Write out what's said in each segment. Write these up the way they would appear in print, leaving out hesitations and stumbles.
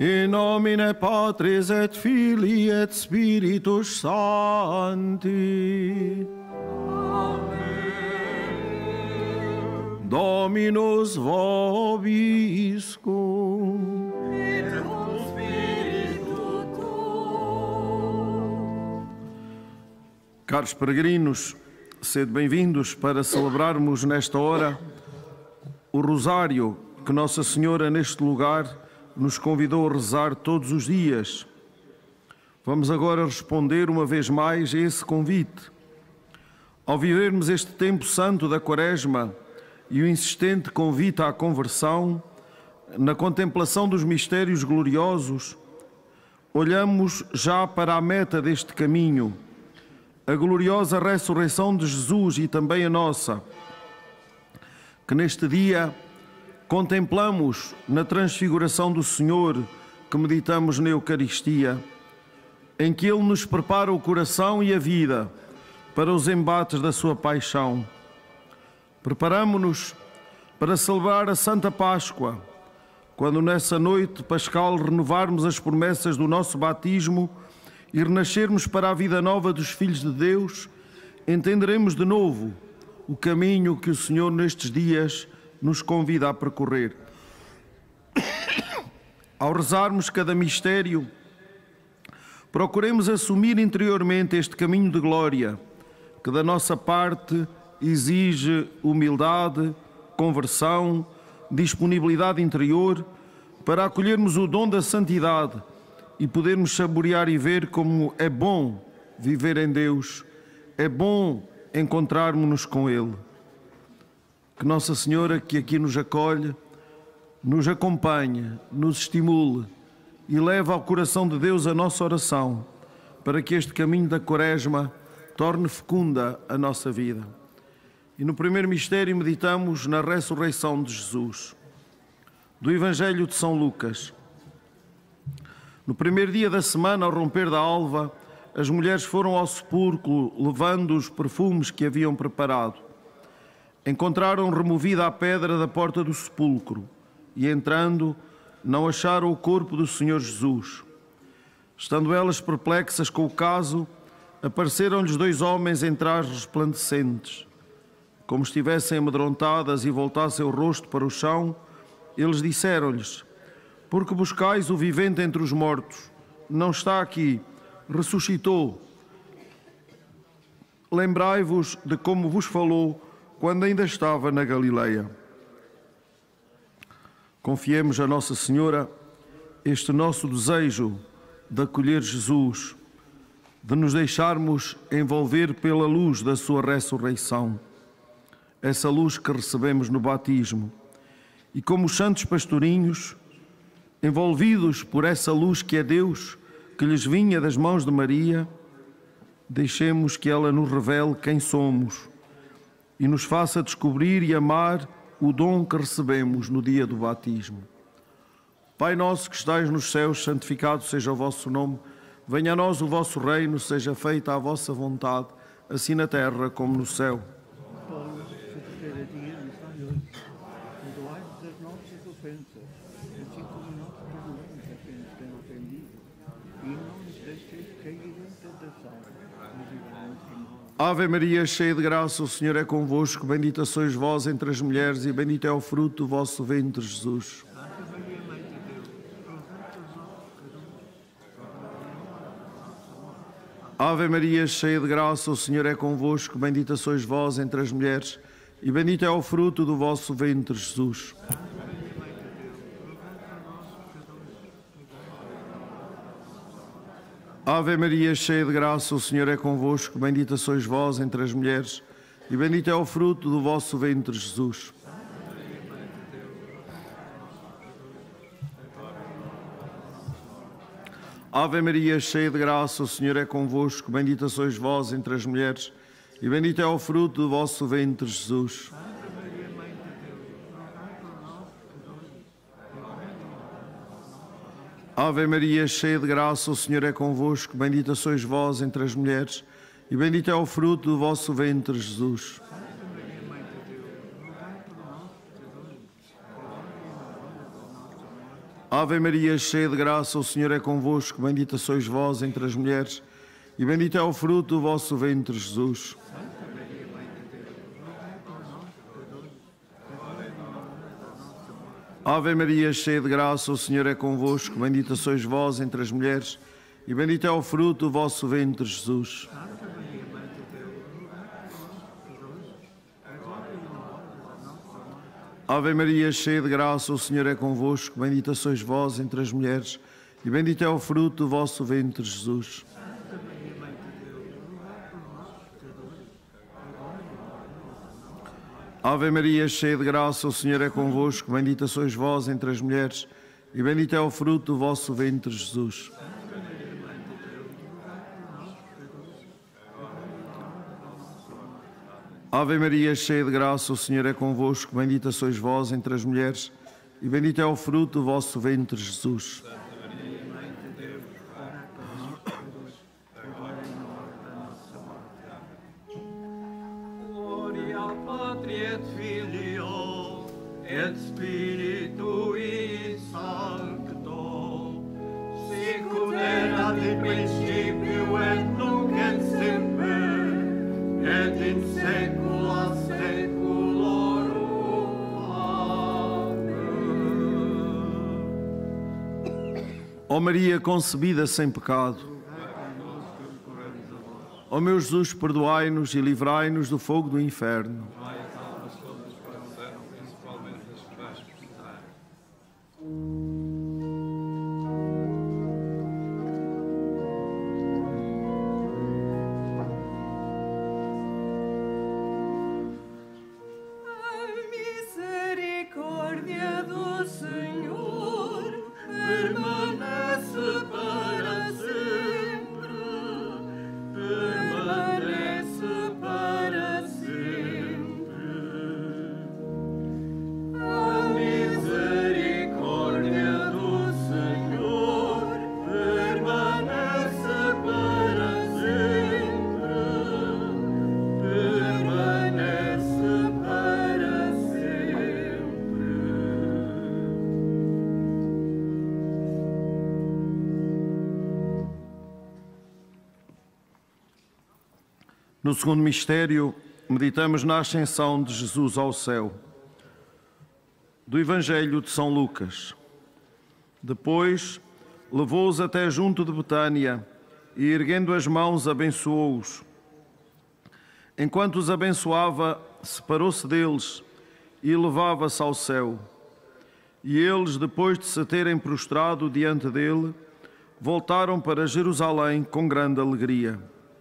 In nomine Patris et Filii et Spiritus Sancti. Amen. Dominus vobiscum. Et cum spiritu tuo. Caros peregrinos, sede bem-vindos para celebrarmos nesta hora o rosário que Nossa Senhora neste lugar nos convidou a rezar todos os dias. Vamos agora responder uma vez mais a esse convite. Ao vivermos este tempo santo da Quaresma e o insistente convite à conversão, na contemplação dos mistérios gloriosos, olhamos já para a meta deste caminho, a gloriosa ressurreição de Jesus e também a nossa, que neste dia contemplamos na transfiguração do Senhor, que meditamos na Eucaristia, em que Ele nos prepara o coração e a vida para os embates da sua paixão. Preparamo-nos para celebrar a Santa Páscoa, quando nessa noite pascal renovarmos as promessas do nosso batismo e renascermos para a vida nova dos filhos de Deus, entenderemos de novo o caminho que o Senhor nestes dias nos convida a percorrer. Ao rezarmos cada mistério, procuremos assumir interiormente este caminho de glória, que da nossa parte exige humildade, conversão, disponibilidade interior, para acolhermos o dom da santidade e podermos saborear e ver como é bom viver em Deus, é bom encontrarmos-nos com Ele. Que Nossa Senhora, que aqui nos acolhe, nos acompanhe, nos estimule e leve ao coração de Deus a nossa oração, para que este caminho da Quaresma torne fecunda a nossa vida. E no primeiro mistério meditamos na ressurreição de Jesus, do Evangelho de São Lucas. No primeiro dia da semana, ao romper da alva, as mulheres foram ao sepulcro levando os perfumes que haviam preparado. Encontraram removida a pedra da porta do sepulcro e, entrando, não acharam o corpo do Senhor Jesus. Estando elas perplexas com o caso, apareceram-lhes dois homens em trajes resplandecentes. Como estivessem amedrontadas e voltassem o rosto para o chão, eles disseram-lhes: "Por que buscais o vivente entre os mortos? Não está aqui, ressuscitou. Lembrai-vos de como vos falou quando ainda estava na Galileia." Confiemos a Nossa Senhora este nosso desejo de acolher Jesus, de nos deixarmos envolver pela luz da sua ressurreição, essa luz que recebemos no batismo. E como os santos pastorinhos, envolvidos por essa luz que é Deus, que lhes vinha das mãos de Maria, deixemos que ela nos revele quem somos e nos faça descobrir e amar o dom que recebemos no dia do batismo. Pai nosso que estais nos céus, santificado seja o vosso nome. Venha a nós o vosso reino, seja feita a vossa vontade, assim na terra como no céu. Ave Maria, cheia de graça, o Senhor é convosco. Bendita sois vós entre as mulheres e bendito é o fruto do vosso ventre, Jesus. Ave Maria, cheia de graça, o Senhor é convosco. Bendita sois vós entre as mulheres e bendito é o fruto do vosso ventre, Jesus. Ave Maria, cheia de graça, o Senhor é convosco. Bendita sois vós entre as mulheres e bendito é o fruto do vosso ventre, Jesus. Ave Maria, cheia de graça, o Senhor é convosco. Bendita sois vós entre as mulheres e bendito é o fruto do vosso ventre, Jesus. Ave Maria, cheia de graça, o Senhor é convosco. Bendita sois vós entre as mulheres e bendito é o fruto do vosso ventre, Jesus. Ave Maria, cheia de graça, o Senhor é convosco. Bendita sois vós entre as mulheres, e bendito é o fruto do vosso ventre, Jesus. Ave Maria, cheia de graça, o Senhor é convosco. Bendita sois vós entre as mulheres, e bendito é o fruto do vosso ventre, Jesus. Ave Maria, cheia de graça, o Senhor é convosco. Bendita sois vós entre as mulheres, e bendito é o fruto do vosso ventre, Jesus. Ave Maria, cheia de graça, o Senhor é convosco. Bendita sois vós entre as mulheres, e bendito é o fruto do vosso ventre, Jesus. Ave Maria, cheia de graça, o Senhor é convosco. Bendita sois vós entre as mulheres, e bendito é o fruto do vosso ventre, Jesus. Patri et Filio et Spiritui Sancto, sicut erat in principio et nunc et semper, et in saecula saeculorum. Amém. Ó Maria concebida sem pecado, ó meu Jesus, perdoai-nos e livrai-nos do fogo do inferno. No segundo mistério, meditamos na ascensão de Jesus ao céu. Do Evangelho de São Lucas. Depois, levou-os até junto de Betânia e, erguendo as mãos, abençoou-os. Enquanto os abençoava, separou-se deles e levava-se ao céu. E eles, depois de se terem prostrado diante dele, voltaram para Jerusalém com grande alegria.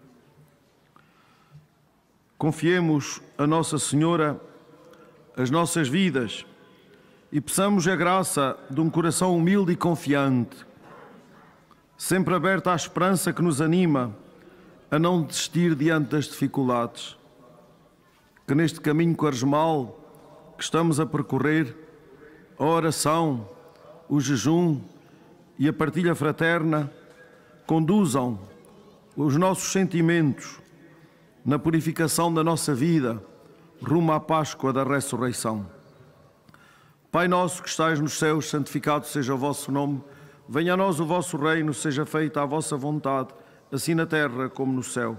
Confiemos a Nossa Senhora as nossas vidas e peçamos a graça de um coração humilde e confiante, sempre aberto à esperança que nos anima a não desistir diante das dificuldades. Que neste caminho quaresmal que estamos a percorrer, a oração, o jejum e a partilha fraterna conduzam os nossos sentimentos na purificação da nossa vida, rumo à Páscoa da Ressurreição. Pai nosso que estais nos céus, santificado seja o vosso nome. Venha a nós o vosso reino, seja feita a vossa vontade, assim na terra como no céu.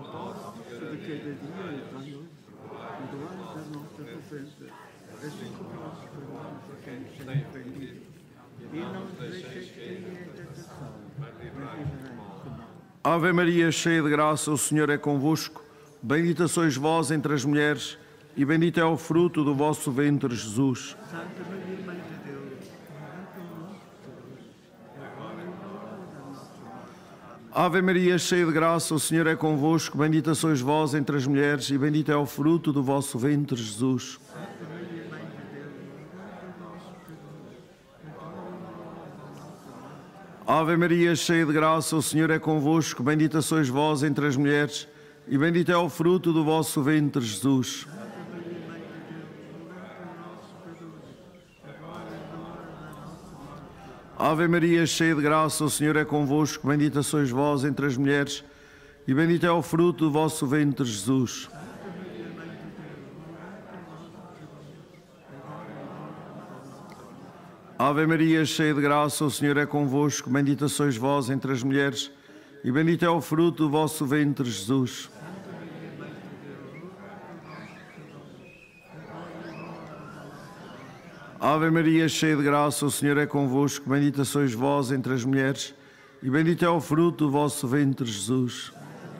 Ave Maria, cheia de graça, o Senhor é convosco. Bendita sois vós entre as mulheres, e bendito é o fruto do vosso ventre, Jesus. Santa Maria, Mãe de Deus, Ave Maria, cheia de graça, o Senhor é convosco. Bendita sois vós entre as mulheres, e bendito é o fruto do vosso ventre, Jesus. Ave Maria, cheia de graça, o Senhor é convosco. Bendita sois vós entre as mulheres, e bendito é o fruto do vosso ventre, Jesus. Ave Maria, cheia de graça, o Senhor é convosco. Bendita sois vós entre as mulheres, e bendito é o fruto do vosso ventre, Jesus. Ave Maria, cheia de graça, o Senhor é convosco. Bendita sois vós entre as mulheres, e bendito é o fruto do vosso ventre, Jesus. Ave Maria, cheia de graça, o Senhor é convosco. Bendita sois vós entre as mulheres, e bendito é o fruto do vosso ventre, Jesus.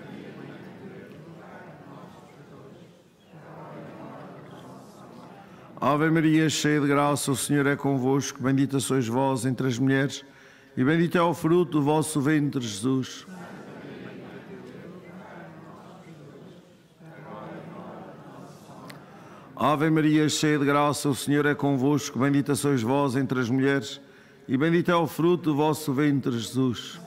Ave Maria, cheia de graça, o Senhor é convosco. Bendita sois vós entre as mulheres, e bendito é o fruto do vosso ventre, Jesus. Ave Maria, cheia de graça, o Senhor é convosco. Bendita sois vós entre as mulheres, e bendito é o fruto do vosso ventre, Jesus.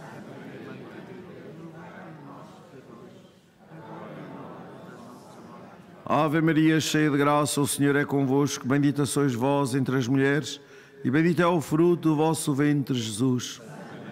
Ave Maria, cheia de graça, o Senhor é convosco. Bendita sois vós entre as mulheres, e bendito é o fruto do vosso ventre, Jesus.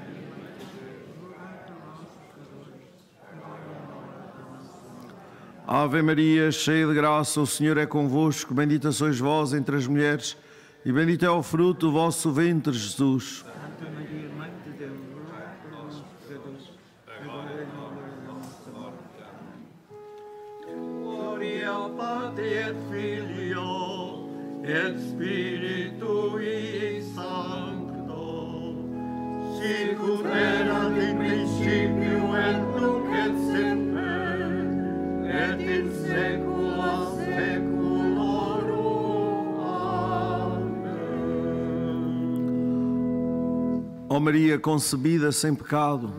Ave Maria, cheia de graça, o Senhor é convosco. Bendita sois vós entre as mulheres, e bendito é o fruto do vosso ventre, Jesus. Santa Maria, Mãe de Deus, rogai por nós, pecadores, agora e na hora da nossa morte. Gloria al Patri et Filio et Spiritui Sancto, sicut erat in principio et nunc et semper, et in saecula saeculorum. Amém. Ó Maria concebida sem pecado,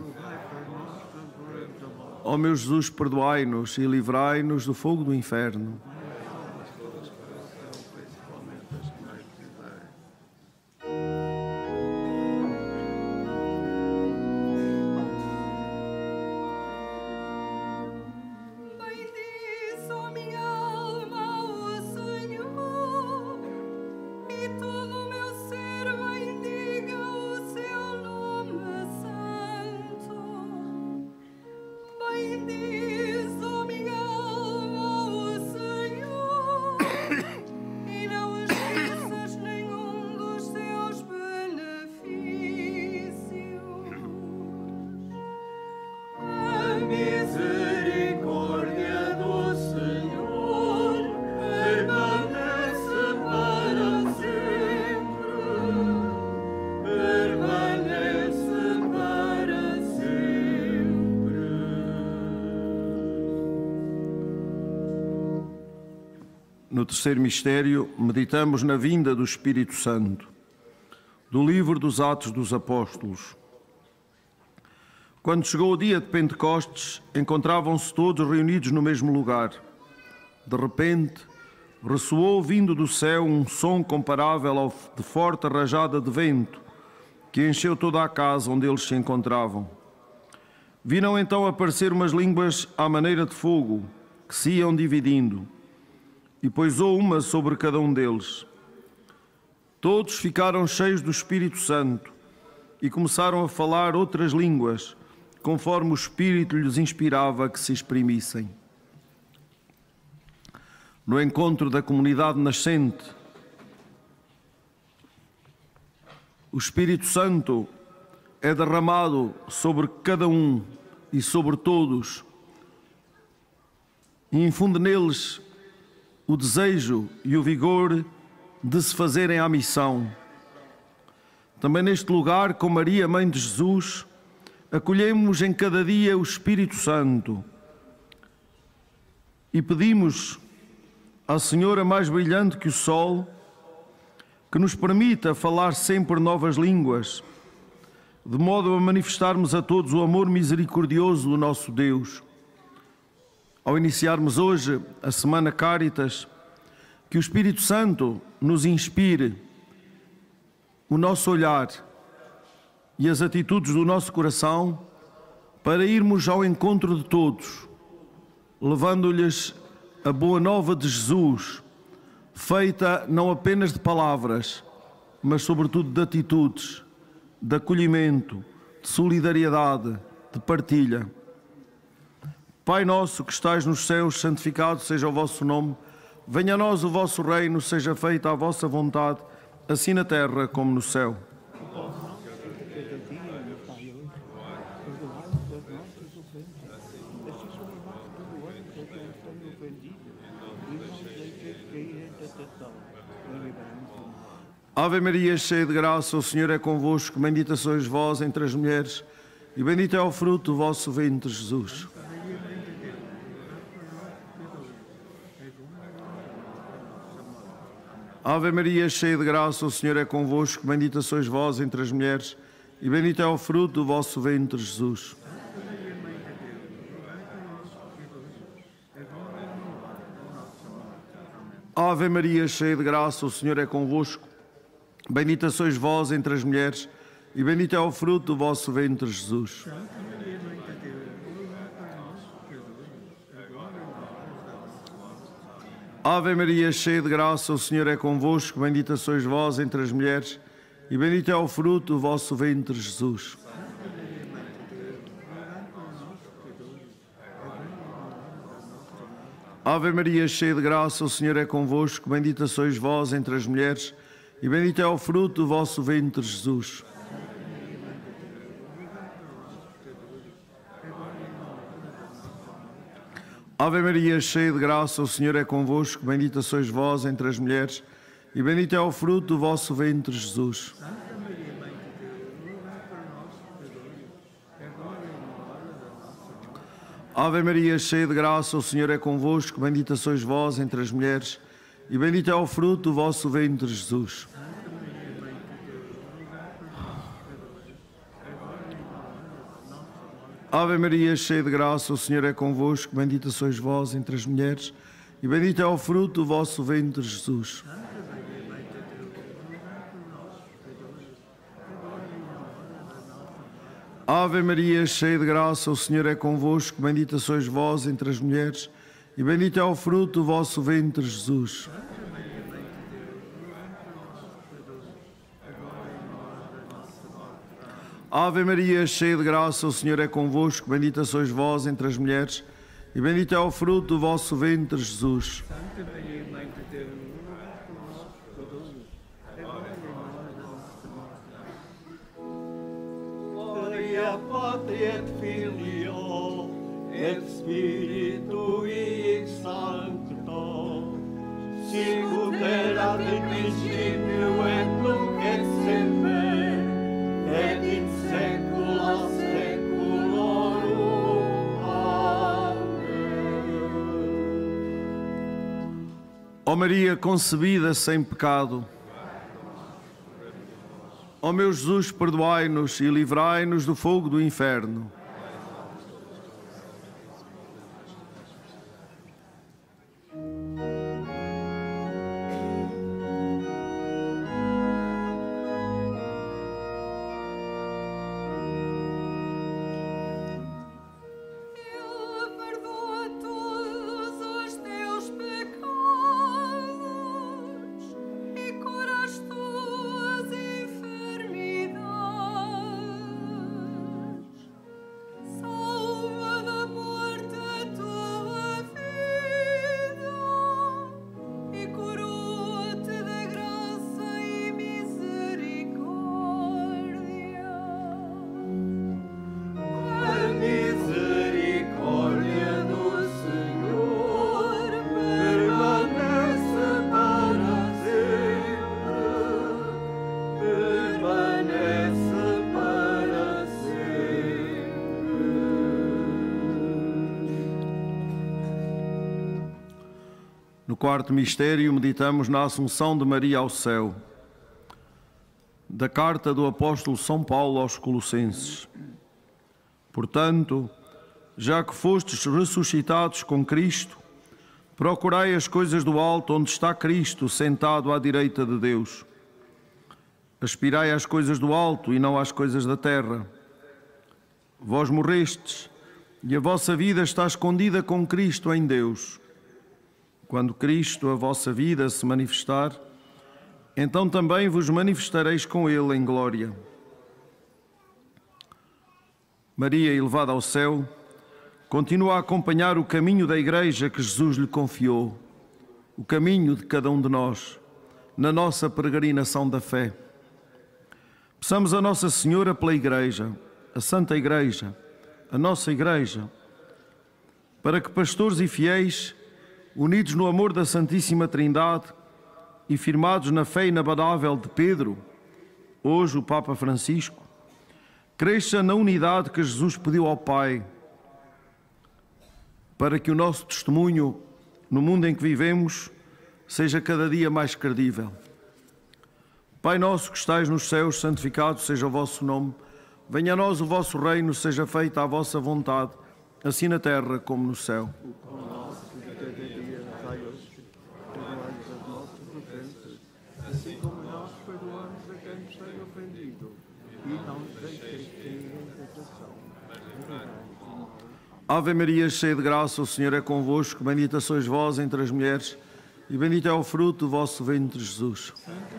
ó meu Jesus, perdoai-nos e livrai-nos do fogo do inferno. Bendiz, ó minha alma, o Senhor, e todo o meu ser bendiga o seu nome santo. Bendiz, ó minha alma, o Senhor, e não esqueças nenhum dos seus benefícios. A misericórdia do Senhor permanece para sempre, permanece para sempre. No terceiro mistério, meditamos na vinda do Espírito Santo. Do livro dos Atos dos Apóstolos. Quando chegou o dia de Pentecostes, encontravam-se todos reunidos no mesmo lugar. De repente, ressoou vindo do céu um som comparável ao de forte rajada de vento, que encheu toda a casa onde eles se encontravam. Viram então aparecer umas línguas à maneira de fogo, que se iam dividindo, e pousou uma sobre cada um deles. Todos ficaram cheios do Espírito Santo e começaram a falar outras línguas, conforme o Espírito lhes inspirava que se exprimissem. No encontro da comunidade nascente, o Espírito Santo é derramado sobre cada um e sobre todos e infunde neles o desejo e o vigor de se fazerem à missão. Também neste lugar, com Maria, Mãe de Jesus, acolhemos em cada dia o Espírito Santo e pedimos à Senhora mais brilhante que o sol que nos permita falar sempre novas línguas, de modo a manifestarmos a todos o amor misericordioso do nosso Deus. Ao iniciarmos hoje a Semana Caritas, que o Espírito Santo nos inspire o nosso olhar e as atitudes do nosso coração para irmos ao encontro de todos, levando-lhes a boa nova de Jesus, feita não apenas de palavras, mas sobretudo de atitudes, de acolhimento, de solidariedade, de partilha. Pai nosso que estais nos céus, santificado seja o vosso nome. Venha a nós o vosso reino, seja feita a vossa vontade, assim na terra como no céu. Ave Maria, cheia de graça, o Senhor é convosco, bendita sois vós entre as mulheres, e bendito é o fruto do vosso ventre, Jesus. Ave Maria, cheia de graça, o Senhor é convosco, bendita sois vós entre as mulheres, e bendito é o fruto do vosso ventre, Jesus. Ave Maria, cheia de graça, o Senhor é convosco, bendita sois vós entre as mulheres, e bendito é o fruto do vosso ventre, Jesus. Ave Maria, cheia de graça, o Senhor é convosco, bendita sois vós entre as mulheres, e bendito é o fruto do vosso ventre, Jesus. Ave Maria, cheia de graça, o Senhor é convosco, bendita sois vós entre as mulheres, e bendito é o fruto do vosso ventre, Jesus. Ave Maria, cheia de graça, o Senhor é convosco, bendita sois vós entre as mulheres, e bendito é o fruto do vosso ventre, Jesus. Ave Maria, cheia de graça, o Senhor é convosco, bendita sois vós entre as mulheres, e bendito é o fruto do vosso ventre, Jesus. Ave Maria, cheia de graça, o Senhor é convosco, bendita sois vós entre as mulheres, e bendito é o fruto do vosso ventre, Jesus. Ave Maria, cheia de graça, o Senhor é convosco, bendita sois vós entre as mulheres, e bendito é o fruto do vosso ventre, Jesus. Ave Maria, cheia de graça, o Senhor é convosco, bendita sois vós entre as mulheres, e bendito é o fruto do vosso ventre, Jesus. Gloria Patri et Filio et Spiritui Sancto, sicut erat in principio et nunc et semper, et in saecula saeculorum. Amém. Ó Maria concebida sem pecado, ó meu Jesus, perdoai-nos e livrai-nos do fogo do inferno. No quarto mistério, meditamos na Assunção de Maria ao céu. Da carta do apóstolo São Paulo aos Colossenses. Portanto, já que fostes ressuscitados com Cristo, procurai as coisas do alto onde está Cristo, sentado à direita de Deus. Aspirai às coisas do alto e não às coisas da terra. Vós morrestes, e a vossa vida está escondida com Cristo em Deus. Quando Cristo, a vossa vida, se manifestar, então também vos manifestareis com Ele em glória. Maria, elevada ao céu, continua a acompanhar o caminho da Igreja que Jesus lhe confiou, o caminho de cada um de nós, na nossa peregrinação da fé. Peçamos a Nossa Senhora pela Igreja, a Santa Igreja, a nossa Igreja, para que pastores e fiéis, unidos no amor da Santíssima Trindade e firmados na fé inabalável de Pedro, hoje o Papa Francisco, cresça na unidade que Jesus pediu ao Pai, para que o nosso testemunho no mundo em que vivemos seja cada dia mais credível. Pai nosso que estais nos céus, santificado seja o vosso nome. Venha a nós o vosso reino, seja feita a vossa vontade, assim na terra como no céu. O pão nosso de cada dia dai hoje, perdoai-nos as nossas ofensas, assim como nós perdoamos a quem nos tem ofendido. E não nos deixeis cair em tentação. Ave Maria, cheia de graça, o Senhor é convosco. Bendita sois vós entre as mulheres, e bendito é o fruto do vosso ventre, Jesus.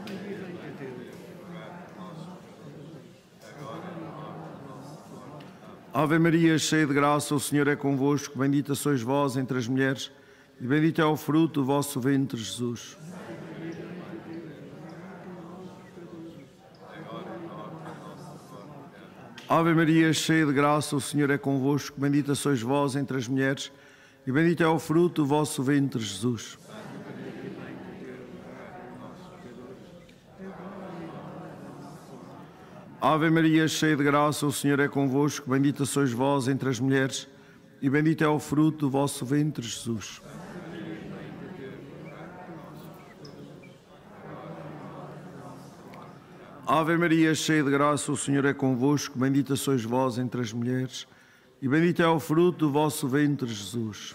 Ave Maria, cheia de graça, o Senhor é convosco. Bendita sois vós entre as mulheres, e bendito é o fruto do vosso ventre, Jesus. Ave Maria, cheia de graça, o Senhor é convosco. Bendita sois vós entre as mulheres, e bendito é o fruto do vosso ventre, Jesus. Ave Maria, cheia de graça, o Senhor é convosco. Bendita sois vós entre as mulheres, e bendito é o fruto do vosso ventre, Jesus. Ave Maria, cheia de graça, o Senhor é convosco. Bendita sois vós entre as mulheres, e bendito é o fruto do vosso ventre, Jesus.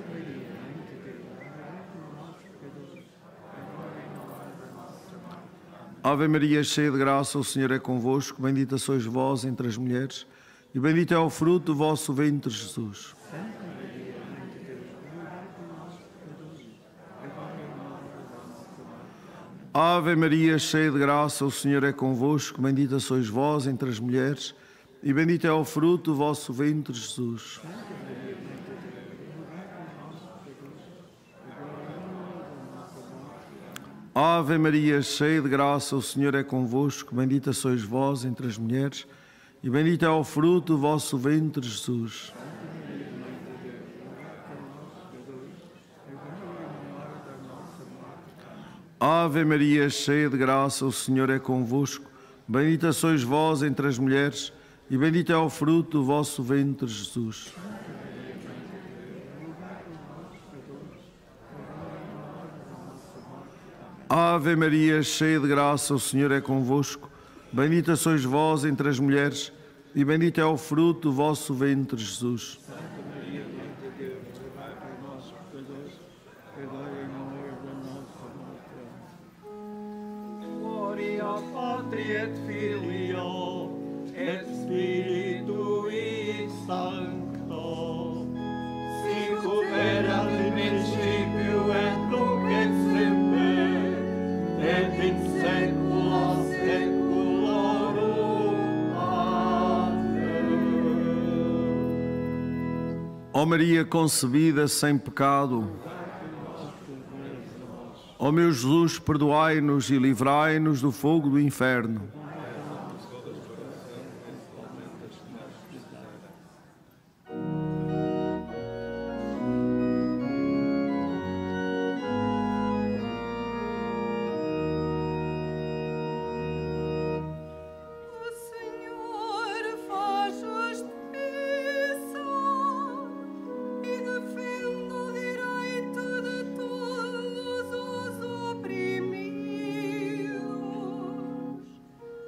Ave Maria, cheia de graça, o Senhor é convosco. Bendita sois vós entre as mulheres, e bendito é o fruto do vosso ventre, Jesus. Ave Maria, cheia de graça, o Senhor é convosco. Bendita sois vós entre as mulheres, e bendito é o fruto do vosso ventre, Jesus. Ave Maria, cheia de graça, o Senhor é convosco. Bendita sois vós entre as mulheres, e bendito é o fruto do vosso ventre, Jesus. Ave Maria, cheia de graça, o Senhor é convosco. Bendita sois vós entre as mulheres, e bendito é o fruto do vosso ventre, Jesus. Ave Maria, cheia de graça, o Senhor é convosco. Bendita sois vós entre as mulheres, e bendito é o fruto do vosso ventre, Jesus. Gloria Patri et Filio et Spiritui Sancto, sicut erat in principio et nunc et semper, et in saecula saeculorum. Amen. Ó Maria concebida sem pecado, ó meu Jesus, perdoai-nos e livrai-nos do fogo do inferno. O Senhor faz justiça e defende o direito de todos os oprimidos.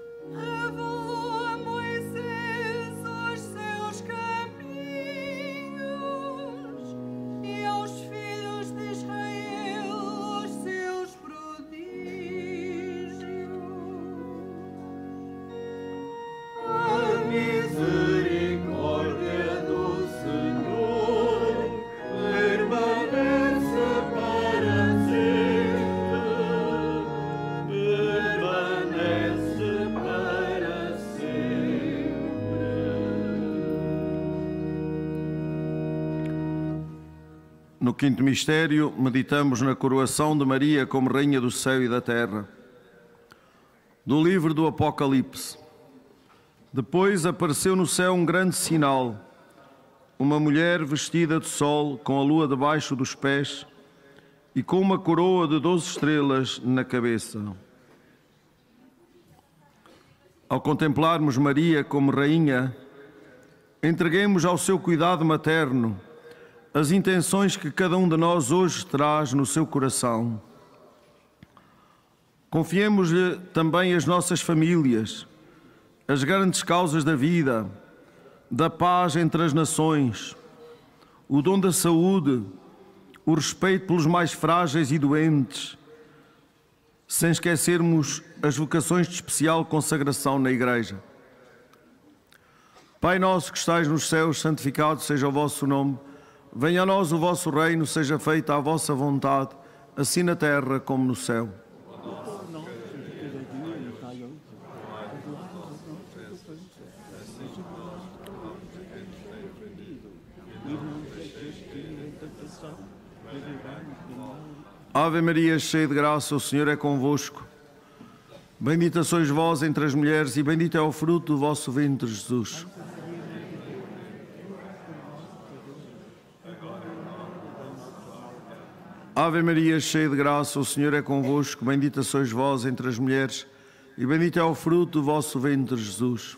No quinto mistério, meditamos na coroação de Maria como Rainha do céu e da terra. Do livro do Apocalipse. Depois apareceu no céu um grande sinal, uma mulher vestida de sol, com a lua debaixo dos pés e com uma coroa de 12 estrelas na cabeça. Ao contemplarmos Maria como Rainha, entreguemos ao seu cuidado materno as intenções que cada um de nós hoje traz no seu coração. Confiemos-lhe também as nossas famílias, as grandes causas da vida, da paz entre as nações, o dom da saúde, o respeito pelos mais frágeis e doentes, sem esquecermos as vocações de especial consagração na Igreja. Pai nosso que estais nos céus, santificado seja o vosso nome. Venha a nós o vosso reino, seja feita a vossa vontade, assim na terra como no céu. Ave Maria, cheia de graça, o Senhor é convosco. Bendita sois vós entre as mulheres e bendito é o fruto do vosso ventre, Jesus. Ave Maria, cheia de graça, o Senhor é convosco. Bendita sois vós entre as mulheres e bendito é o fruto do vosso ventre, Jesus.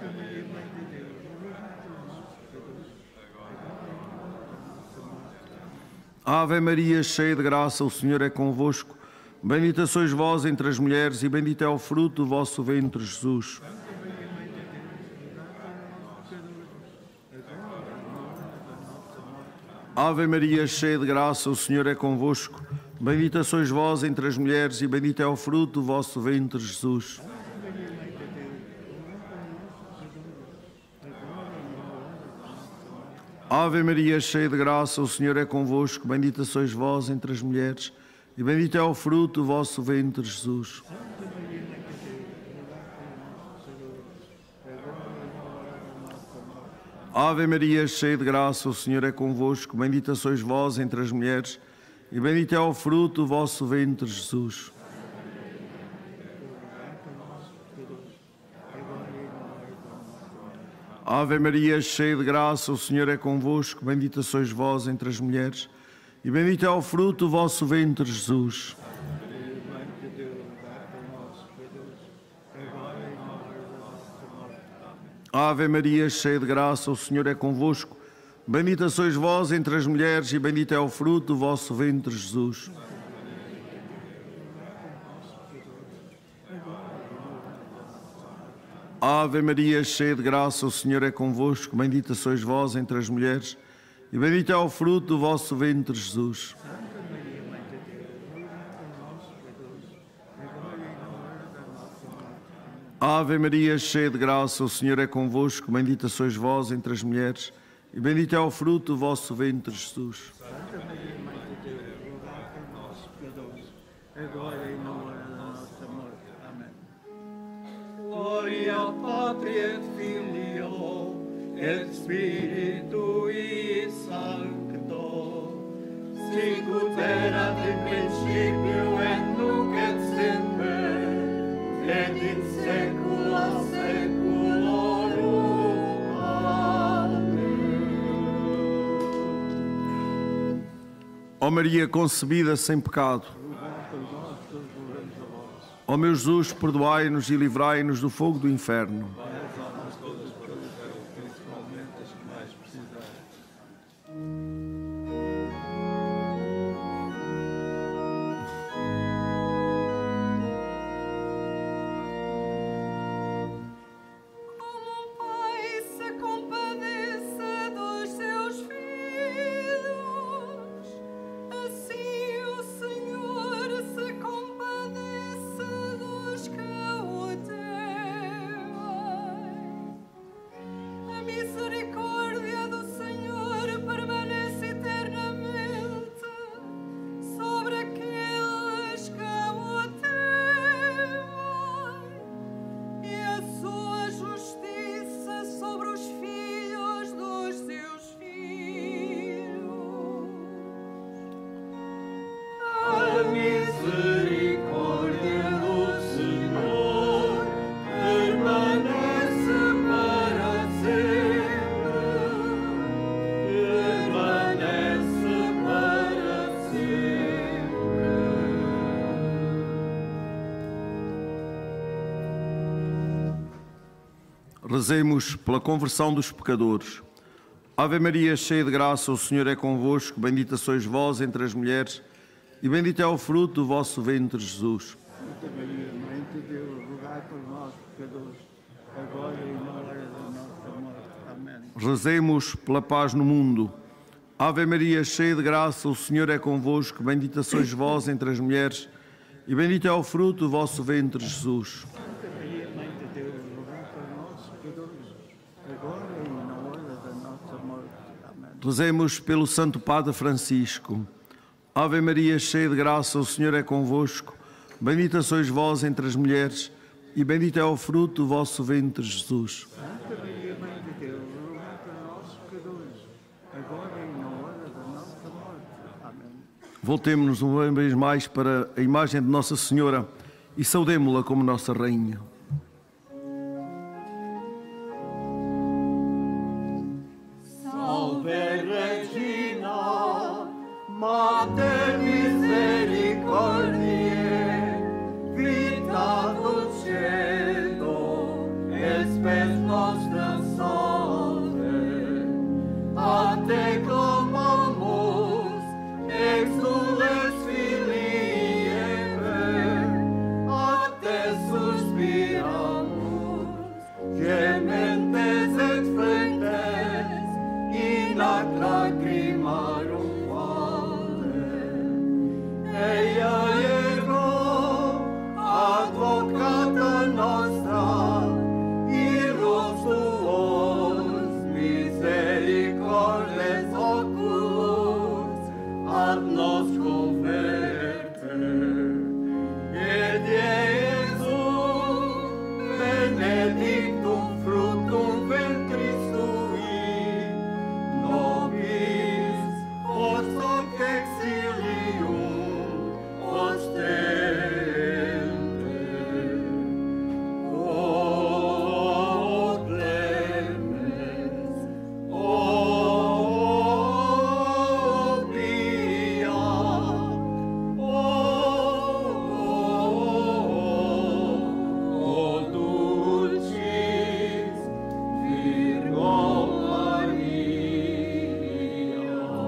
Ave Maria, cheia de graça, o Senhor é convosco. Bendita sois vós entre as mulheres e bendito é o fruto do vosso ventre, Jesus. Ave Maria, cheia de graça, o Senhor é convosco. Bendita sois vós entre as mulheres e bendito é o fruto do vosso ventre, Jesus. Ave Maria, cheia de graça, o Senhor é convosco. Bendita sois vós entre as mulheres e bendito é o fruto do vosso ventre, Jesus. Ave Maria, cheia de graça, o Senhor é convosco. Bendita sois vós entre as mulheres e bendito é o fruto do vosso ventre, Jesus. Ave Maria, cheia de graça, o Senhor é convosco. Bendita sois vós entre as mulheres e bendito é o fruto do vosso ventre, Jesus. Ave Maria, cheia de graça, o Senhor é convosco. Bendita sois vós entre as mulheres e bendito é o fruto do vosso ventre, Jesus. Ave Maria, cheia de graça, o Senhor é convosco. Bendita sois vós entre as mulheres e bendito é o fruto do vosso ventre, Jesus. Ave Maria, cheia de graça, o Senhor é convosco. Bendita sois vós entre as mulheres e bendito é o fruto do vosso ventre, Jesus. Gloria Patri et Filio et Spiritui Sancto, sic ut erat in principio et nunc et semper, et in saecula saeculorum. Amém. Ó Maria concebida sem pecado, ó meu Jesus, perdoai-nos e livrai-nos do fogo do inferno. Rezemos pela conversão dos pecadores. Ave Maria, cheia de graça, o Senhor é convosco. Bendita sois vós entre as mulheres e bendito é o fruto do vosso ventre, Jesus. Santa Maria, Mãe de Deus, rogai por nós, pecadores, agora e na hora da nossa morte. Amém. Rezemos pela paz no mundo. Ave Maria, cheia de graça, o Senhor é convosco. Bendita sois vós entre as mulheres e bendito é o fruto do vosso ventre, Jesus. Santa Maria, Mãe de Deus, rogai por nós, pecadores, agora e na hora da nossa morte. Amém. Rezemos pelo Santo Padre Francisco. Ave Maria, cheia de graça, o Senhor é convosco. Bendita sois vós entre as mulheres e bendito é o fruto do vosso ventre, Jesus. Santa Maria, Mãe de Deus, rogai por nós, pecadores, agora e na hora da nossa morte. Amém. Voltemo-nos uma vez mais para a imagem de Nossa Senhora e saudemo-la como nossa Rainha. Salve Regina, Mater misericordiae, vita dulcedo, spes nostra salve. A te clamamus, exules filii Eve, a te suspiramus, gementes et flentes, in ac lacrimarum valde. Eia ego, advocata nostra, iros tuos, misericordes oculus, ad nos converte. Et Iesus, benedictum fructum ventris tui, nobis post hoc exilium ostende. O clemens, o pia, o dulcis Virgo Maria.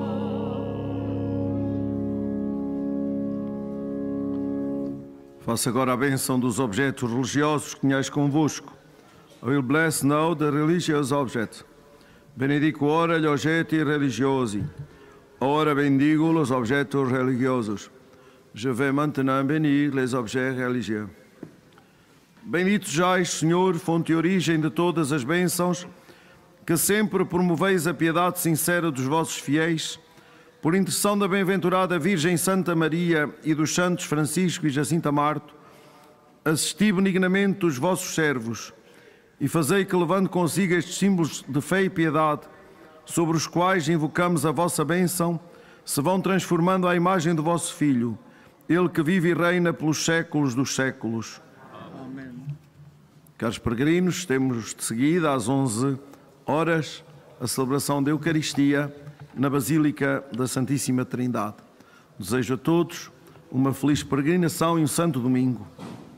Faça agora a bênção dos objetos religiosos que tenhais convosco. I will bless now the religious objects. Benedico ora gli oggetti religiosi. Ora bendigo los objetos religiosos. Je vais maintenant bénir les objets religieux. Bendito sejais, Senhor, fonte e origem de todas as bênçãos, que sempre promoveis a piedade sincera dos vossos fiéis, por intercessão da bem-aventurada Virgem Santa Maria e dos santos Francisco e Jacinta Marto, assisti benignamente os vossos servos e fazei que, levando consigo estes símbolos de fé e piedade, sobre os quais invocamos a vossa bênção, se vão transformando à imagem do vosso Filho, Ele que vive e reina pelos séculos dos séculos. Amém. Caros peregrinos, temos de seguida, às 11 horas, a celebração da Eucaristia na Basílica da Santíssima Trindade. Desejo a todos uma feliz peregrinação e um santo domingo.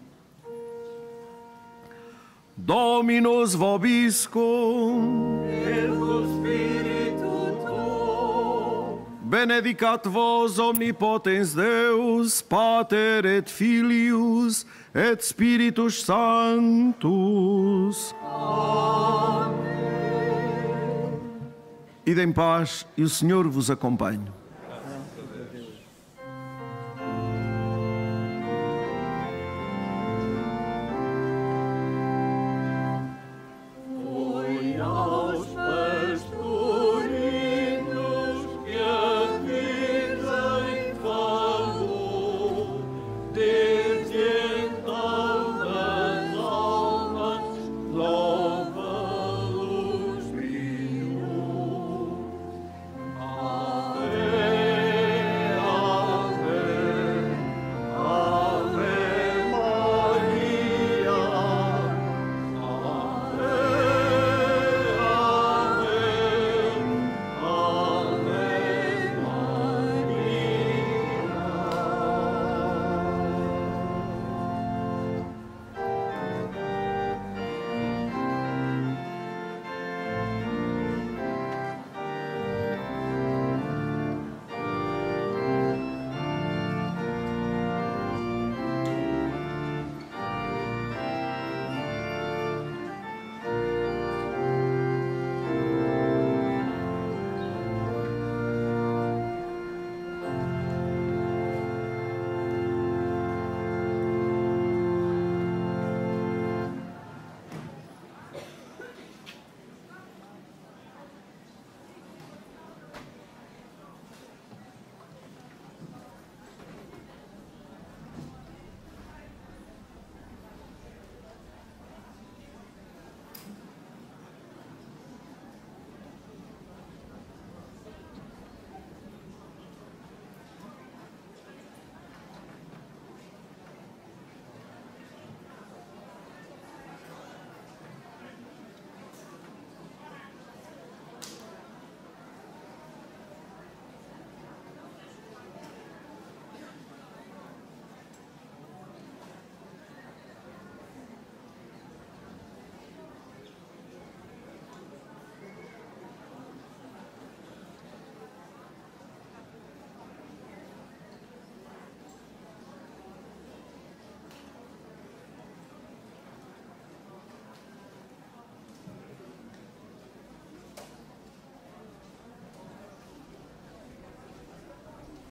Dominus vobiscum, Et spiritu tuo, benedicat vos omnipotens Deus, Pater et Filius et Spiritus Sanctus. Ide em paz e o Senhor vos acompanhe.